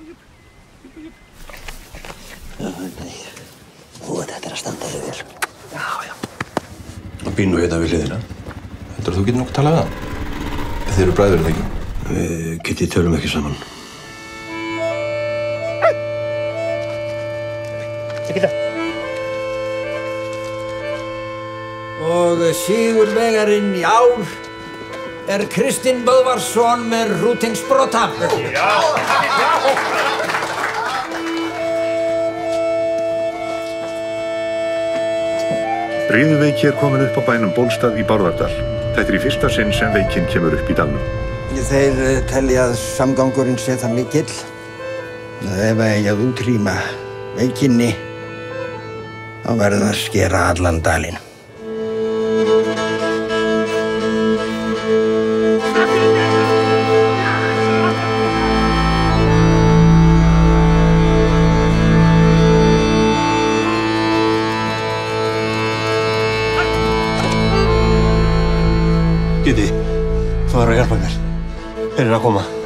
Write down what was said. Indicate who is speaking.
Speaker 1: Þetta að standa þig vel. Já.
Speaker 2: Og býr nú hérna við hliðina. Heldurðu að þú getur nokkuð talað við hann? Þið eru bræður, eða ekki?
Speaker 1: Við Kitty tölum ekki saman.
Speaker 3: Og sigurvegarinn í ár Kristinn Böðvarsson með Hrútingsbrota.
Speaker 4: Riðuveiki komin upp á bænum Bólstað í Bárðardal. Þetta í fyrsta sinn sem veikin kemur upp í dalnum.
Speaker 3: Þeir telja að samgangurinn sé það mikill. Ef eigi að útrýma veikinni, þá verður að skera allan dalinn.
Speaker 1: Kitty, þú verður að hjálpa mér. Þeir eru að koma.